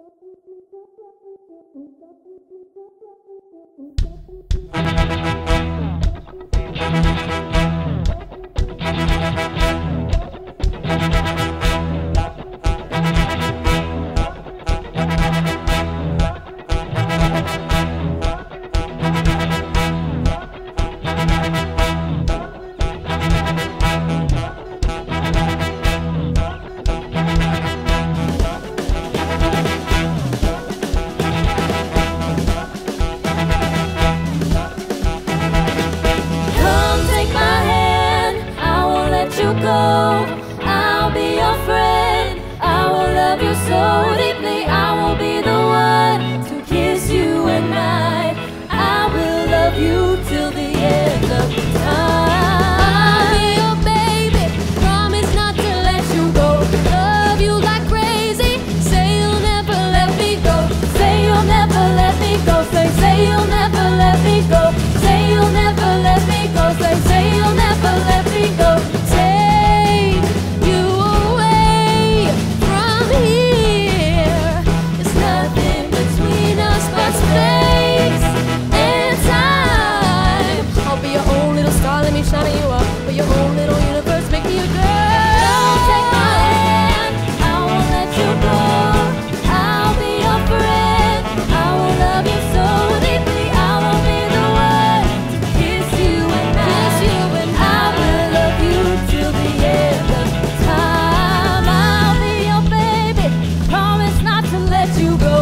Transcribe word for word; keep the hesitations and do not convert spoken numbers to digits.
I'll be your friend. I will love you so deeply. I will be the one to kiss you at night. I will love you till the end of time. I'll be your baby. Promise not to let you go. Love you like crazy. Say you'll never let me go. Say you'll never let me go. Say, say you'll never let me go. Say you'll never let me go. Say, say you'll never let me go. Shining you up for your own little universe, make me a girl. Don't take my hand, I won't let you go. I'll be your friend, I will love you so deeply. I will be the one to kiss you and kiss you and I will love you till the end of time. I'll be your baby, promise not to let you go.